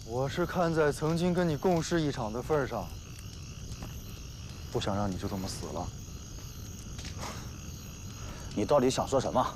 我是看在曾经跟你共事一场的份上，不想让你就这么死了。 你到底想说什么？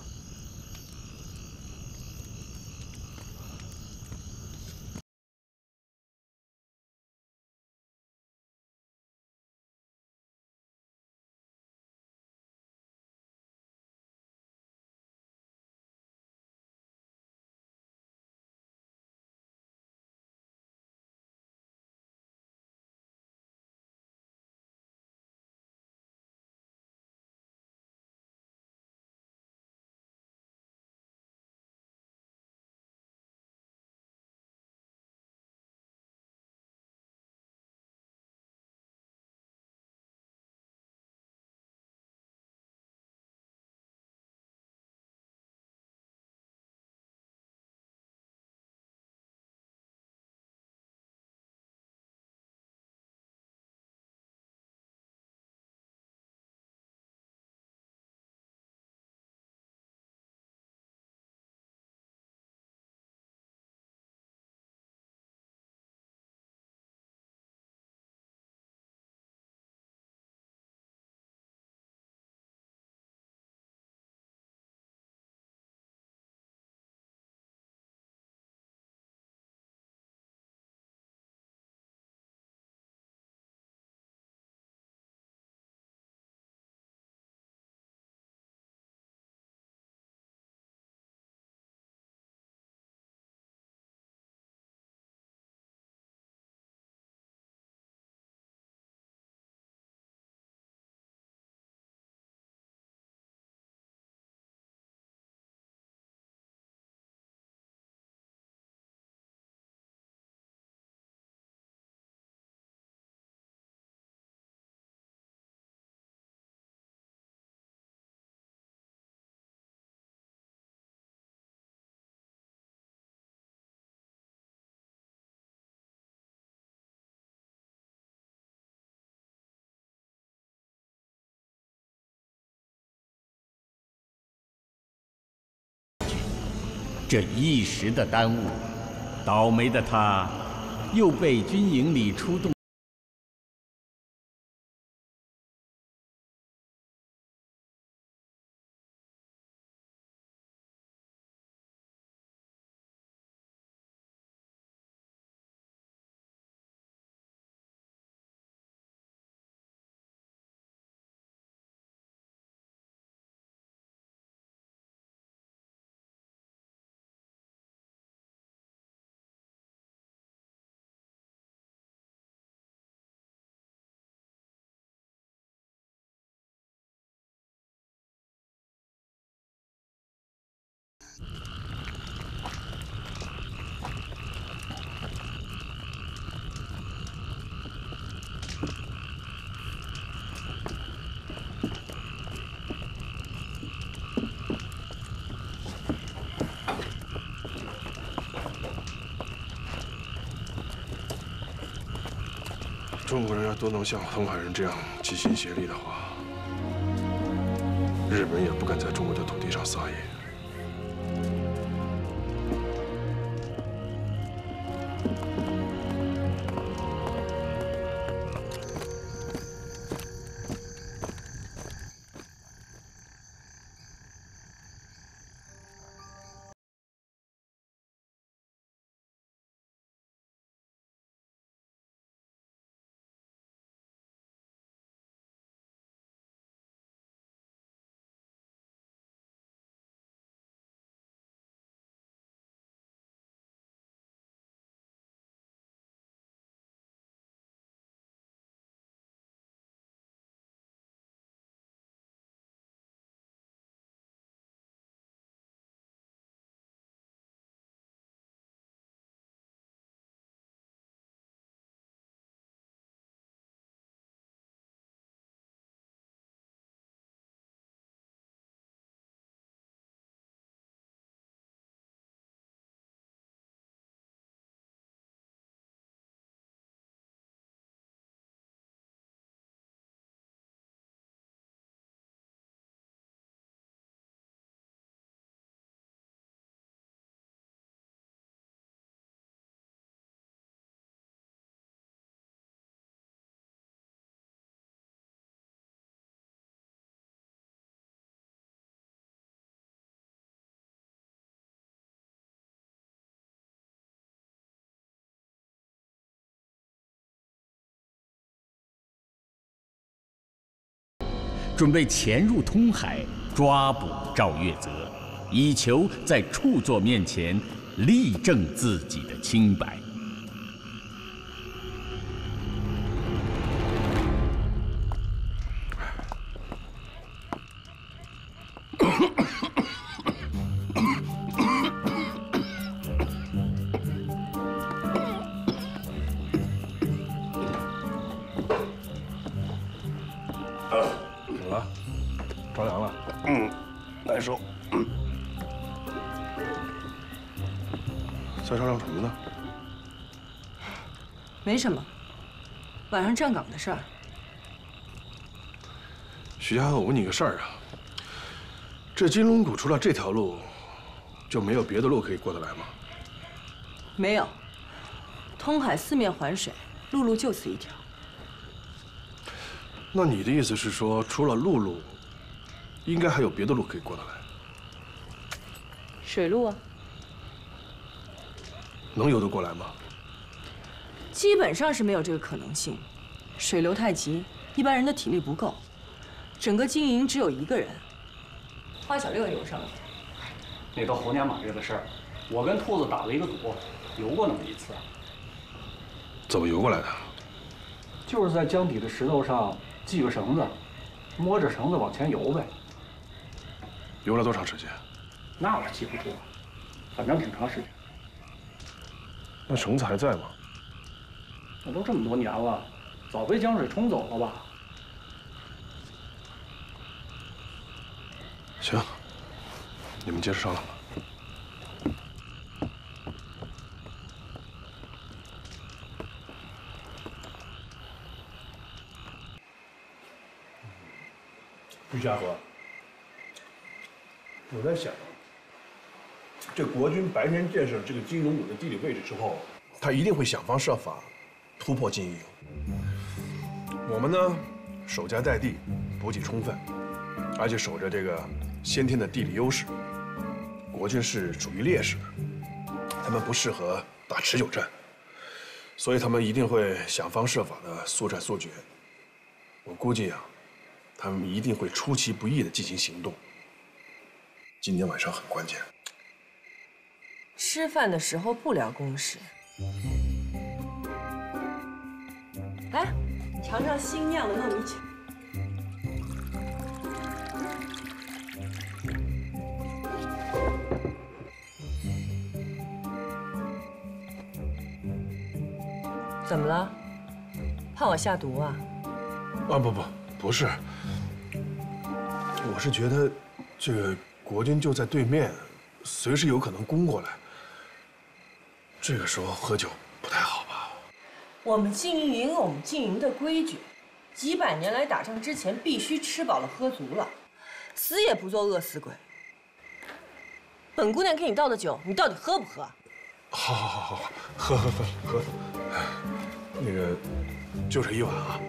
这一时的耽误，倒霉的他，又被军营里出动。 中国人要都能像通海人这样齐心协力的话，日本人也不敢在中国的土地上撒野。 准备潜入通海抓捕赵越泽，以求在佶作面前力证自己的清白。 怎么了？着凉了？难受。在商量什么呢？ 没什么，晚上站岗的事儿。 徐家，我问你个事儿啊，这金龙谷除了这条路，就没有别的路可以过得来吗？ 没有，通海四面环水，陆路就此一条。 那你的意思是说，除了陆路，应该还有别的路可以过得来？ 水路啊， 能游得过来吗？ 基本上是没有这个可能性。水流太急，一般人的体力不够。整个经营只有一个人，花小六也游上来。 那头猴年马月的事儿，我跟兔子打了一个赌，游过那么一次。 怎么游过来的？ 就是在江底的石头上系个绳子，摸着绳子往前游呗。 游了多长时间？ 那我记不住了，反正挺长时间。 那绳子还在吗？ 那都这么多年了，早被江水冲走了吧？ 行，你们接着商量吧。 徐家河，我在想，这国军白天建设这个金龙谷的地理位置之后，他一定会想方设法突破经营。我们呢，守家在地，补给充分，而且守着这个先天的地理优势。国军是处于劣势的，他们不适合打持久战，所以他们一定会想方设法的速战速决。我估计啊，他们一定会出其不意的进行行动。今天晚上很关键。 吃饭的时候不聊公事。来，尝尝新酿的糯米酒。怎么了？怕我下毒啊？ 啊不是，我是觉得这个国军就在对面，随时有可能攻过来。这个时候喝酒不太好吧？ 我们经营营有我们经营的规矩，几百年来打仗之前必须吃饱了喝足了，死也不做饿死鬼。本姑娘给你倒的酒，你到底喝不喝？ 好，喝。那个，就这一碗啊。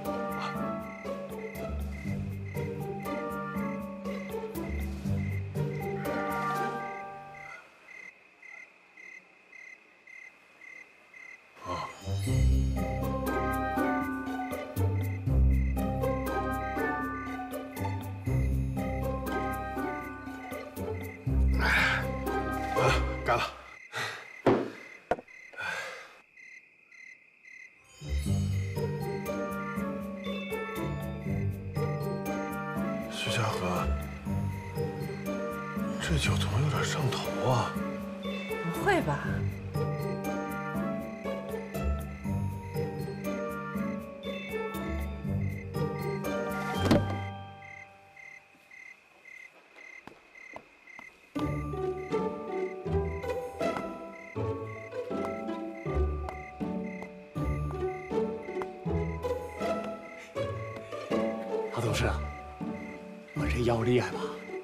干了！徐家河，这酒怎么有点上头啊？ 不会吧？ 老董事，我这药厉害吧？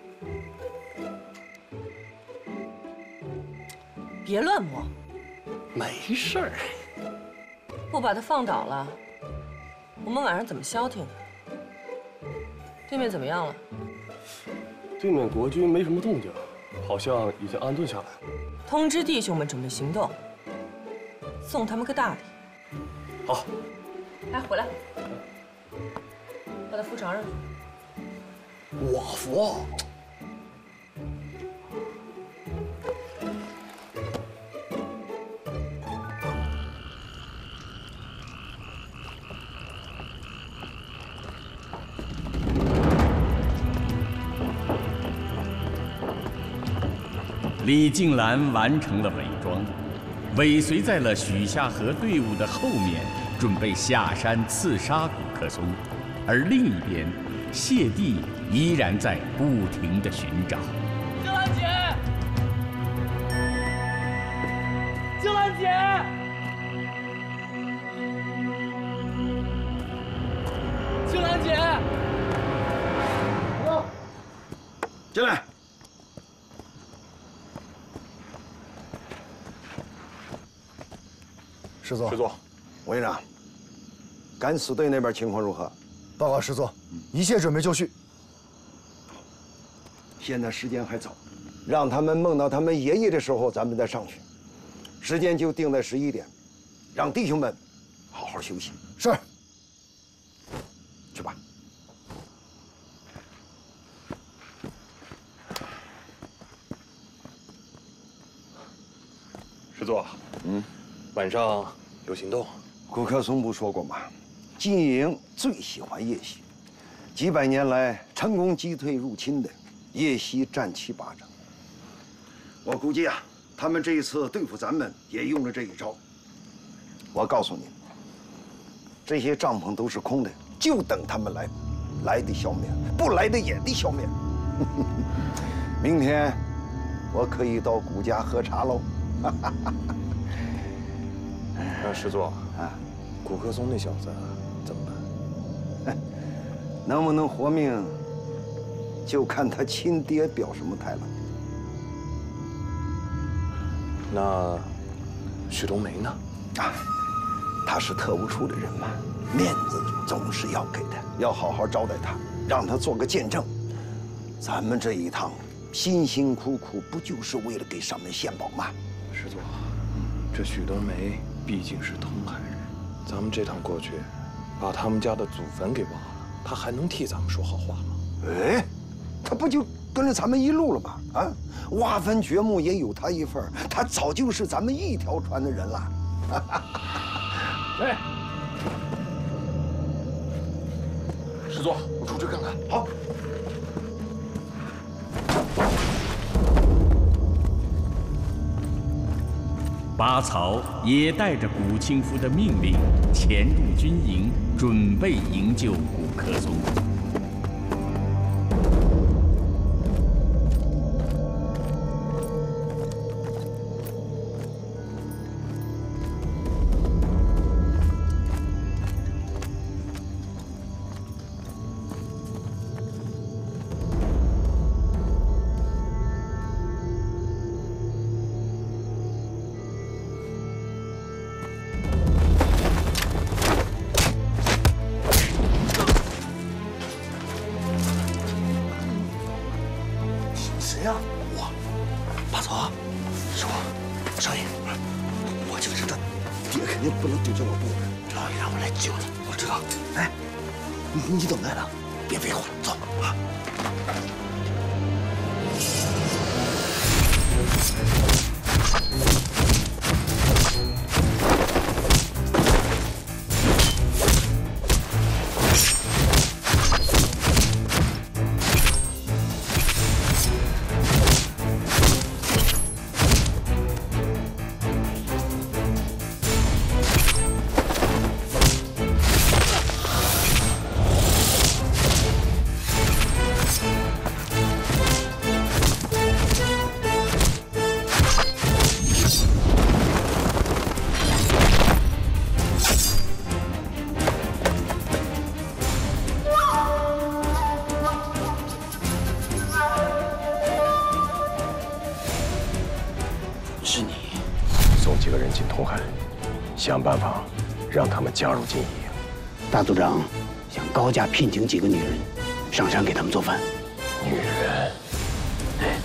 别乱摸， 没事儿。 不把它放倒了，我们晚上怎么消停？对面怎么样了？ 对面国军没什么动静，好像已经安顿下来了。 通知弟兄们准备行动，送他们个大礼。 好。 来，回来，把他扶床上去。 我服。 李静兰完成了伪装，尾随在了许夏荷队伍的后面，准备下山刺杀古克松。而另一边，谢帝依然在不停地寻找。 静兰姐，静兰姐，静兰姐， 进来。 师座， 师座， 委员长，敢死队那边情况如何？ 报告师座，一切准备就绪。 现在时间还早，让他们梦到他们爷爷的时候，咱们再上去。时间就定在11点，让弟兄们好好休息。 是。 去吧。 师座，晚上有行动。 古克松不说过吗？金营最喜欢叶袭，几百年来成功击退入侵的，叶袭占其巴掌。我估计啊，他们这一次对付咱们也用了这一招。我告诉你，这些帐篷都是空的，就等他们来，来的消灭，不来的也得消灭。明天我可以到古家喝茶喽。 那师座啊， 古克松那小子怎么办？ 能不能活命，就看他亲爹表什么态了。 那许冬梅呢？ 啊，他是特务处的人嘛，面子总是要给的，要好好招待他，让他做个见证。咱们这一趟辛辛苦苦，不就是为了给上面献宝吗？ 师座，这许冬梅毕竟是通海人，咱们这趟过去，把他们家的祖坟给挖了，他还能替咱们说好话吗？ 哎，他不就跟着咱们一路了吗？啊，挖坟掘墓也有他一份，他早就是咱们一条船的人了。 哎，师座，我出去看看。好。 巴曹也带着古庆夫的命令潜入军营，准备营救古克松。 你怎么来了？别废话了，走啊！ 想办法让他们加入进营。 大组长想高价聘请几个女人上山给他们做饭。 女人？ 对。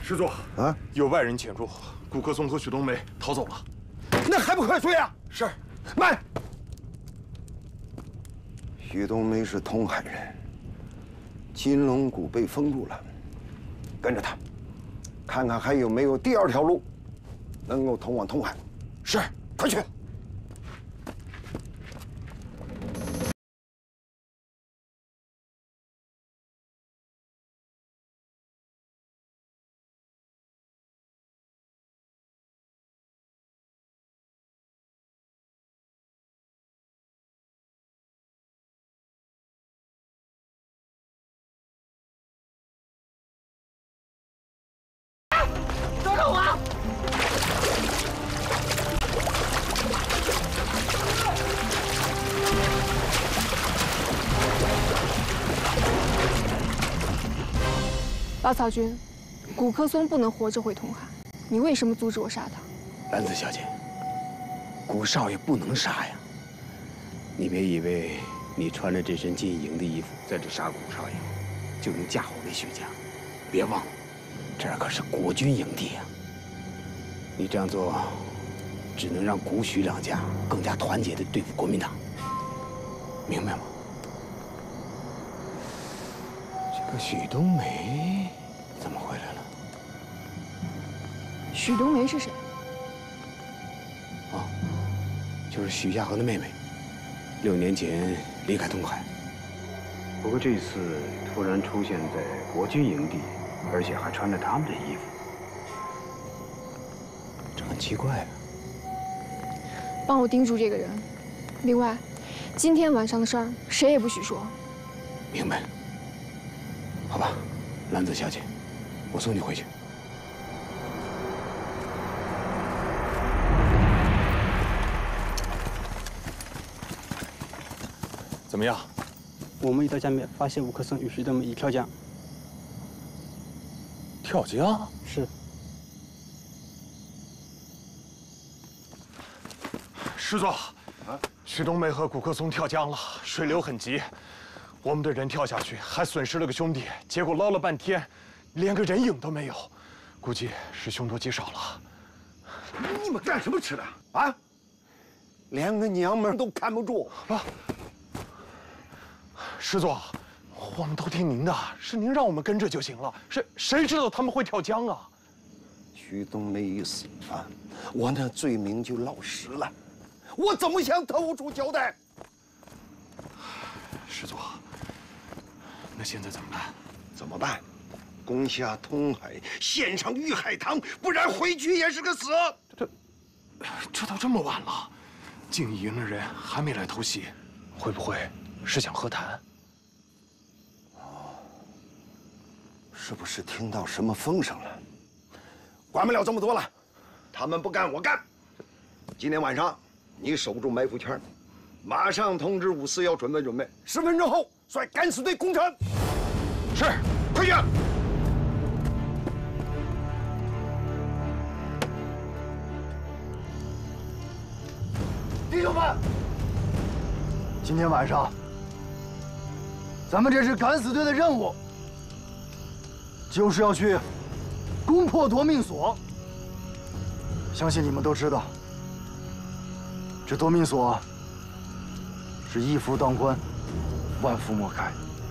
师座啊，有外人潜入，顾克松和许冬梅逃走了。 那还不快追啊！ 是。 慢。许冬梅是通海人，金龙谷被封住了，跟着他，看看还有没有第二条路能够通往通海。 是， 快去。 等等我！ 老草君，古柯松不能活着回通海，你为什么阻止我杀他？ 兰子小姐，古少爷不能杀呀！你别以为你穿着这身金营的衣服在这杀古少爷，就能嫁祸给许家。别忘了，这儿可是国军营地呀！你这样做，只能让古许两家更加团结地对付国民党，明白吗？这个许冬梅怎么回来了？ 许冬梅是谁？ 啊，就是许夏荷的妹妹，6年前离开通海，不过这次突然出现在国军营地，而且还穿着他们的衣服，这很奇怪啊。 帮我盯住这个人。另外，今天晚上的事儿谁也不许说。 明白。好吧，兰子小姐，我送你回去。 怎么样？ 我们一到家面，发现吴克森与徐冬梅已跳江。 跳江？ 是。 师座，许冬梅和古克松跳江了，水流很急，我们的人跳下去，还损失了个兄弟，结果捞了半天，连个人影都没有，估计是凶多吉少了。 你们干什么吃的啊？连个娘们都看不住啊！ 师座，我们都听您的，是您让我们跟着就行了。谁知道他们会跳江啊？ 徐冬梅一死啊，我那罪名就落实了，我怎么向特务处交代？ 师座，那现在怎么办？ 怎么办？攻下通海，献上玉海棠，不然回去也是个死。 这都这么晚了，静义营的人还没来偷袭，会不会是想和谈？ 是不是听到什么风声了？管不了这么多了，他们不干我干。今天晚上你守住埋伏圈，马上通知5·4要准备准备，10分钟后率敢死队攻城。 是， 快去！ 弟兄们，今天晚上咱们这支敢死队的任务。 就是要去攻破夺命所。相信你们都知道，这夺命所是一夫当关，万夫莫开。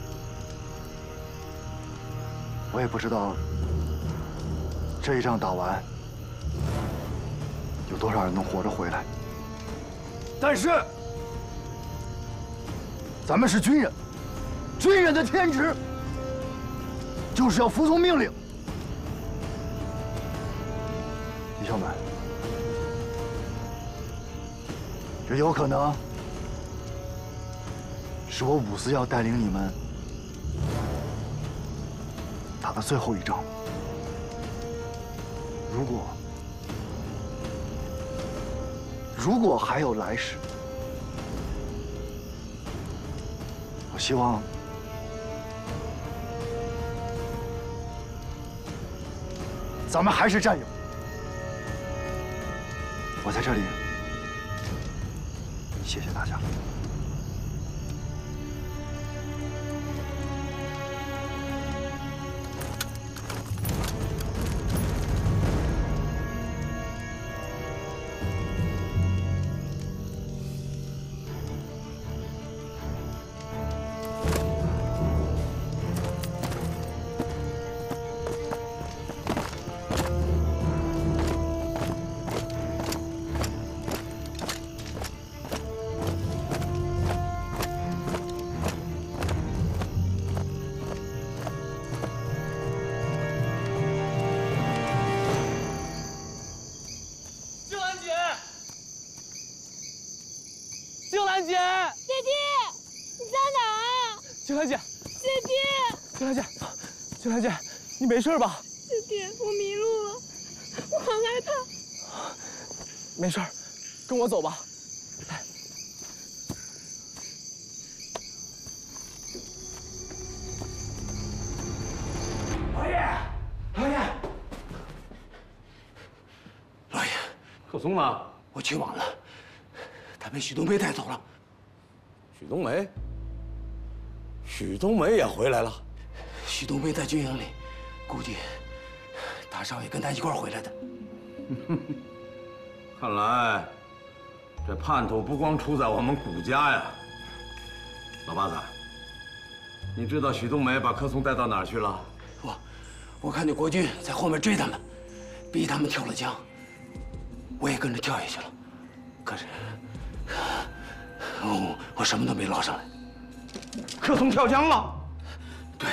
我也不知道这一仗打完有多少人能活着回来，但是咱们是军人，军人的天职。 就是要服从命令，弟兄们，这有可能是我5·4要带领你们打的最后一仗。如果还有来世，我希望。 咱们还是战友，我在这里谢谢大家。 兰姐， 姐弟， 青兰姐，青兰姐，你没事吧？ 姐弟，我迷路了，我好害怕。 没事，跟我走吧。来， 老爷，老爷，老爷， 可松呢？ 我去晚了，他被许冬梅带走了。 许冬梅？许冬梅也回来了？ 许冬梅在军营里，估计大少爷跟他一块儿回来的。 看来这叛徒不光出在我们谷家呀。老八子，你知道许冬梅把柯松带到哪儿去了？ 我看见国军在后面追他们，逼他们跳了江，我也跟着跳下去了。可是，我什么都没捞上来。 柯松跳江了？ 对。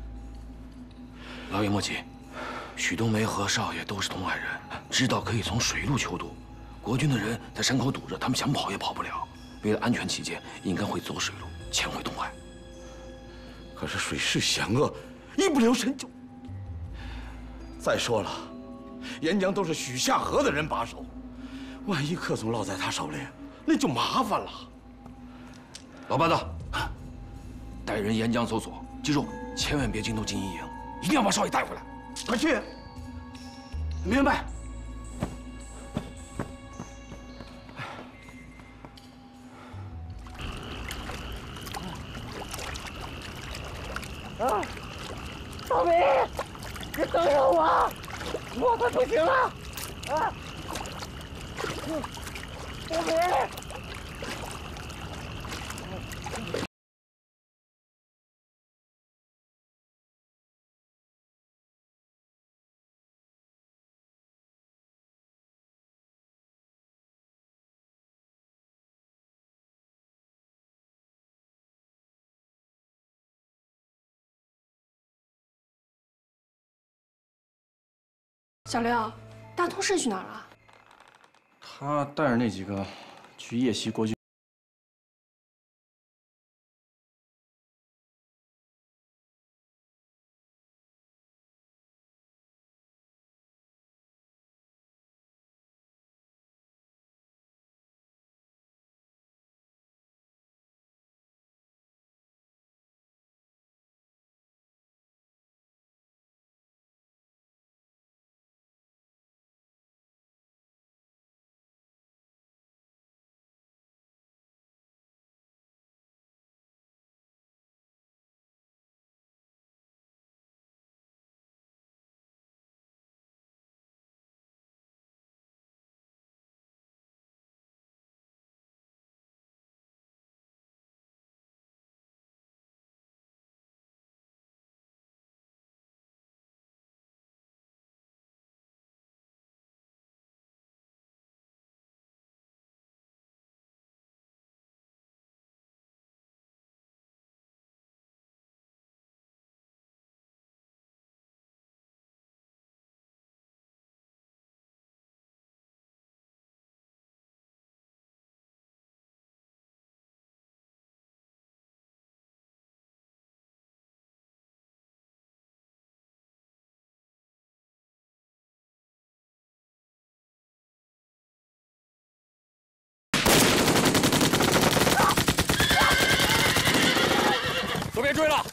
老爷莫急，许冬梅和少爷都是通海人，知道可以从水路求渡。国军的人在山口堵着，他们想跑也跑不了。为了安全起见，应该会走水路潜回通海。 可是水势险恶，一不留神就……再说了，沿江都是许夏河的人把守，万一柯松落在他手里，那就麻烦了。 老八子，带人沿江搜索，记住，千万别惊动金一营，一定要把少爷带回来。快去！明白。 啊，小明，你等等我，我快不行了！啊，小明。 小廖，大通市去哪儿了？ 他带着那几个去夜袭国军。 都别追了，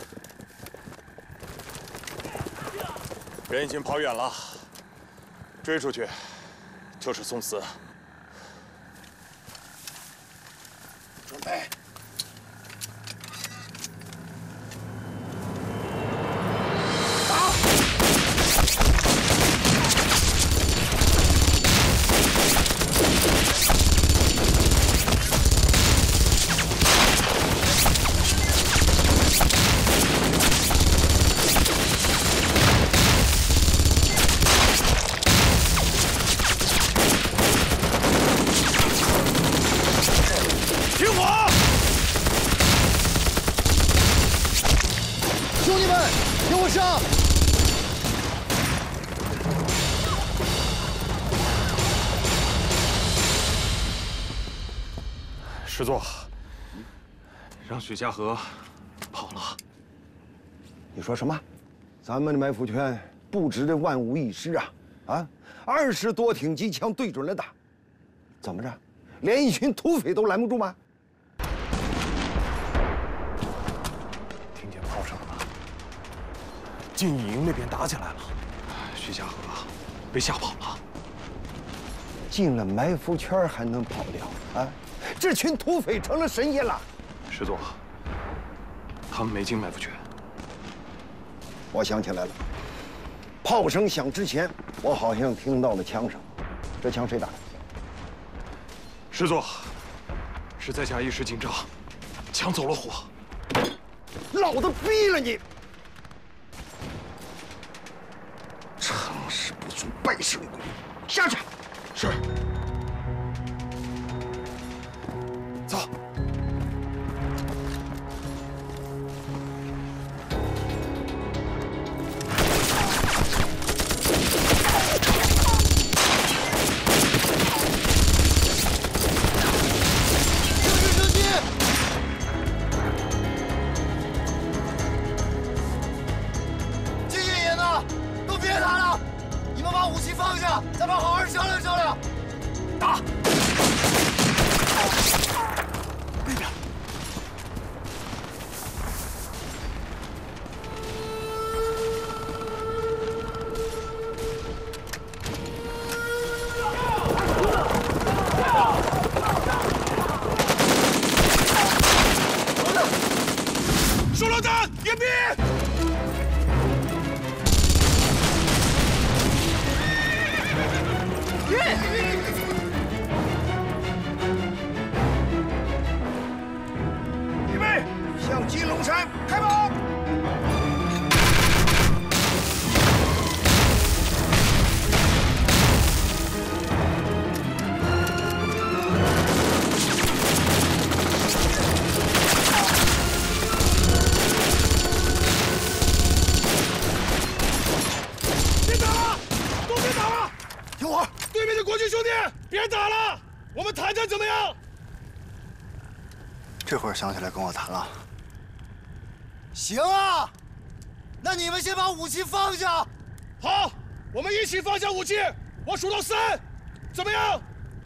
人已经跑远了，追出去就是送死。 准备。 兄弟们，给我上！ 师座，让许夏荷跑你说什么？咱们的埋伏圈布置的万无一失啊！20多挺机枪对准了打，怎么着，连一群土匪都拦不住吗？ 听见炮声了，禁义营那边打起来了，徐家河被吓跑了。 进了埋伏圈还能跑掉啊？这群土匪成了神仙了。 师座，他们没进埋伏圈。 我想起来了，炮声响之前，我好像听到了枪声。这枪谁打的？ 师座，是在下一时紧张，抢走了火。 老子逼了你！成事不足败事有余，下去。 是。走。 咱们好好商量商量。打！ 那边。手榴弹，掩蔽！ 预备，向金龙山开炮！ 别打了，都别打了！听我，对面的国军兄弟，别打了，我们谈谈怎么样？ 这会儿想起来跟我谈了。行啊，那你们先把武器放下。 好，我们一起放下武器，我数到3，怎么样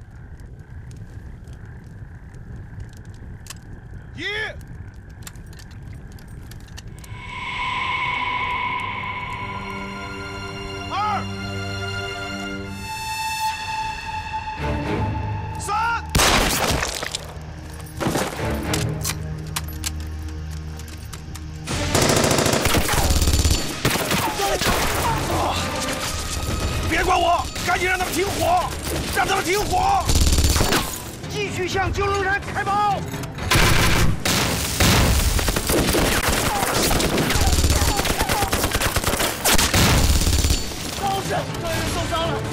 ？1、2、3。别管我，赶紧让他们停火，让他们停火！ 继续向九龙山开炮！ 高士，有人受伤了。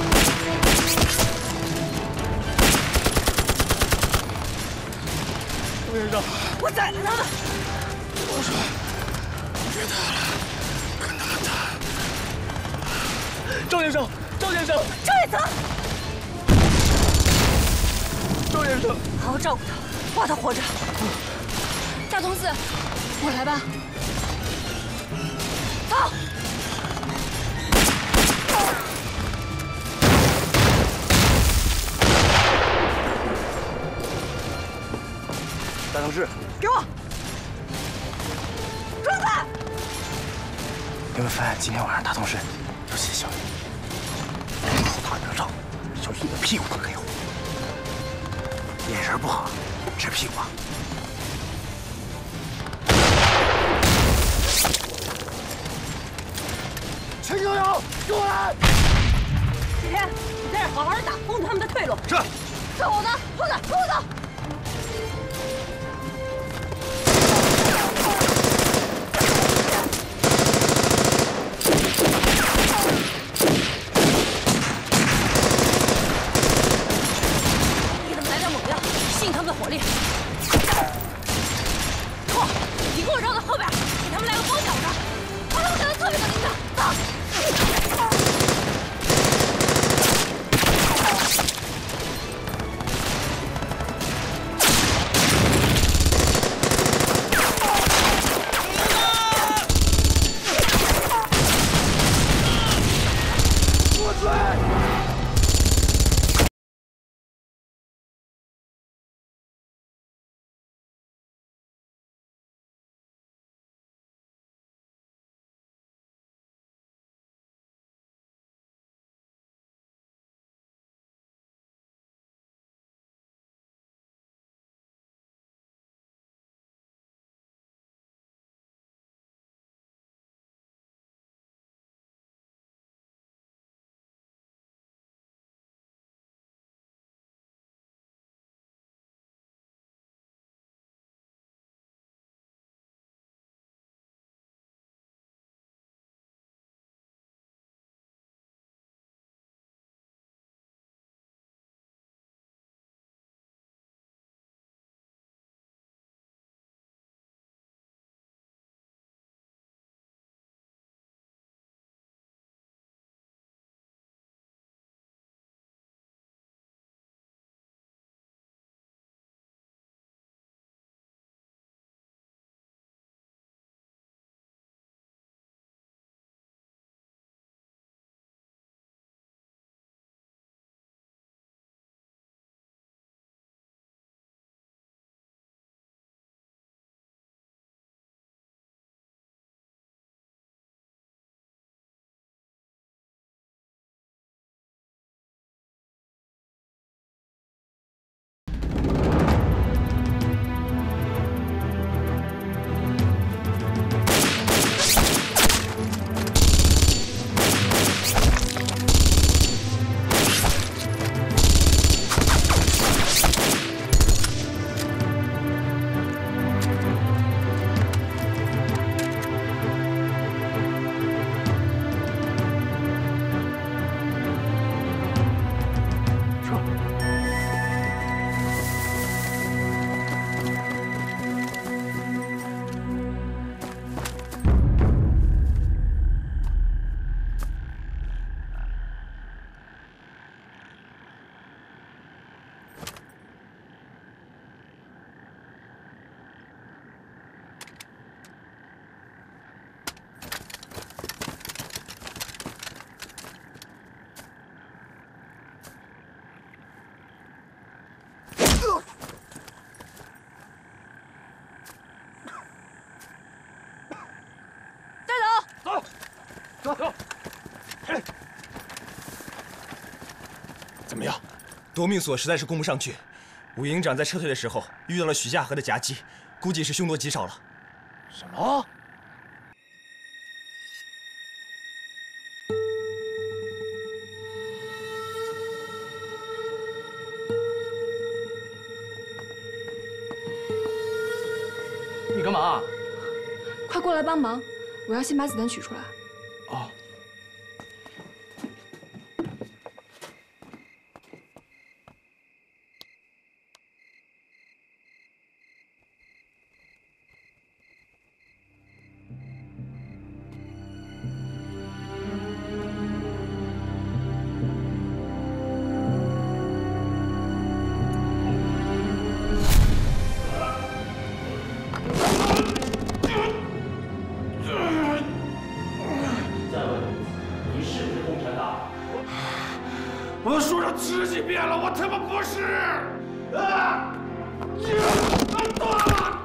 杜先生，我宰了他们！ 我说，别打了，跟他们谈。 赵先生，赵先生， 赵也泽， 赵先生， 好好照顾他，保他活着。 大同四，我来吧。 走。 大同志， 给我转开！ 因为发现今天晚上大同事有些小雨，好打得仗，小心的屁股都可以糊。眼神不好，吃屁股啊！陈九友，跟我来！ 启天，你在这好好的打，封住他们的退路。 是。 跟我呢，兔子，跟我走。给他们来点猛药，吸引他们的火力。错，你给我绕到后边，给他们来个包饺子，把他们赶到侧面的领导。走。 怎么样？ 夺命索实在是攻不上去。武营长在撤退的时候遇到了许夏荷的夹击，估计是凶多吉少了。 什么？ 你干嘛？ 快过来帮忙！我要先把子弹取出来。 哦。 我说了10几遍了，我他妈不是！啊！断了！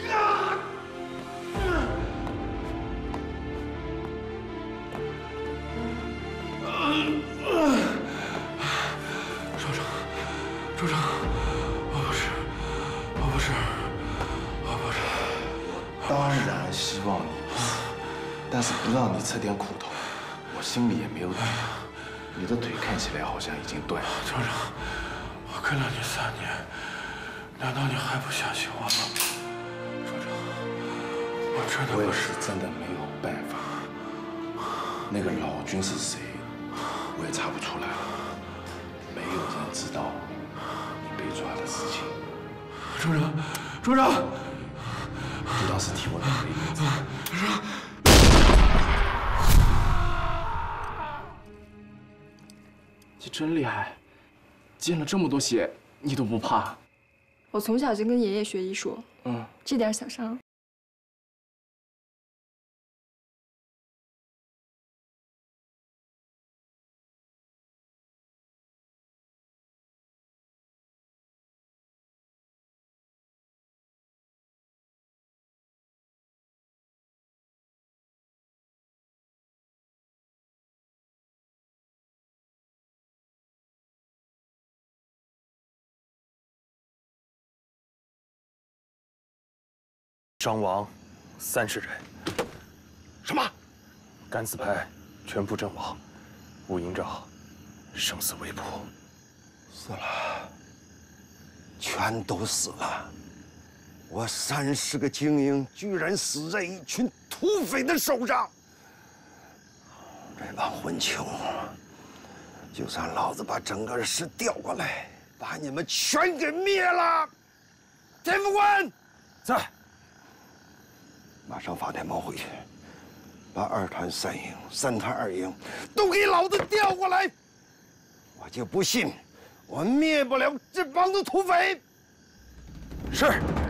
首长，我不是。 当然希望你不死，但是不让你吃点苦头，我心里也没有底。 你的腿看起来好像已经断了。 厂长，我跟了你3年，难道你还不相信我吗？厂长，我真的我也是真的没有办法。那个老军是谁，我也查不出来了。没有人知道你被抓的事情。 厂长， 就当是替我挡了一个责。 你真厉害，见了这么多血，你都不怕？ 我从小就跟爷爷学医术，这点小伤。 伤亡30人。 什么？ 甘子派全部阵亡，武营长生死未卜。 死了，全都死了。我30个精英居然死在一群土匪的手上。这帮混球，就算老子把整个师调过来，把你们全给灭了。田副官在。 马上发电报回去，把2团3营、3团2营都给老子调过来。我就不信我灭不了这帮子土匪。 是。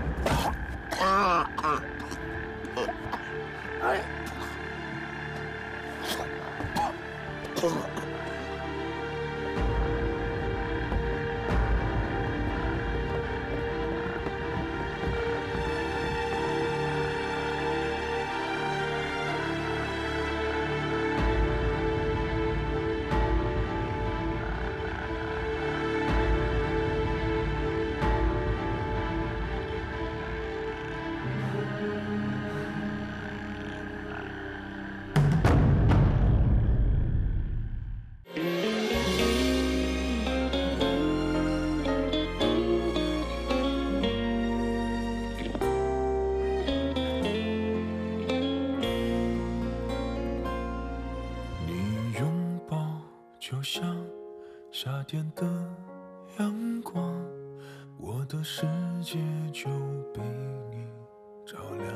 就像夏天的阳光，我的世界就被你照亮。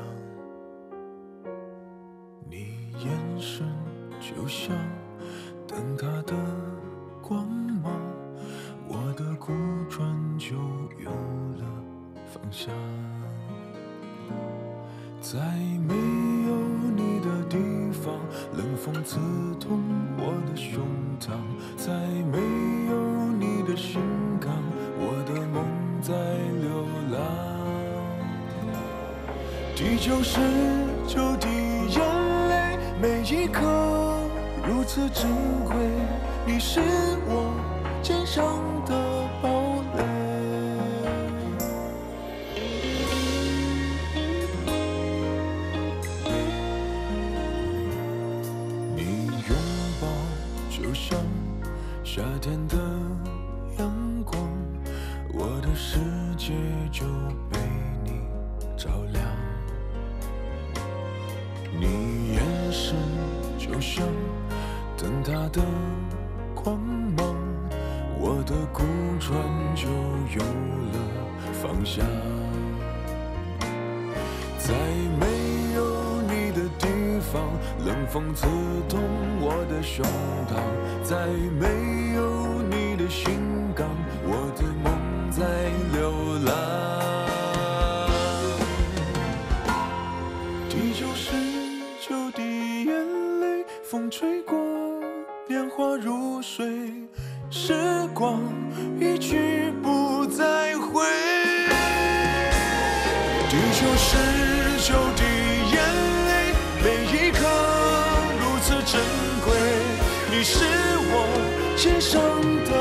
你眼神就像灯塔的光芒，我的孤船就有了方向。在没有你的地方，冷风刺痛我的胸膛，在没有你的心港，我的梦在流浪。地球是9滴眼泪，每一颗如此珍贵，你是我肩上的堡垒。你拥抱就像夏天的阳光，我的世界就被你照亮。你眼神就像灯塔的光芒，我的孤船就有了方向。在没有你的地方，冷风刺痛我的胸膛；在没有你的心港，我的梦在流浪。地球是9滴眼泪，风吹过，年华如水，时光一去不再回。地球是9滴眼泪，每一颗如此珍贵。你是我肩上的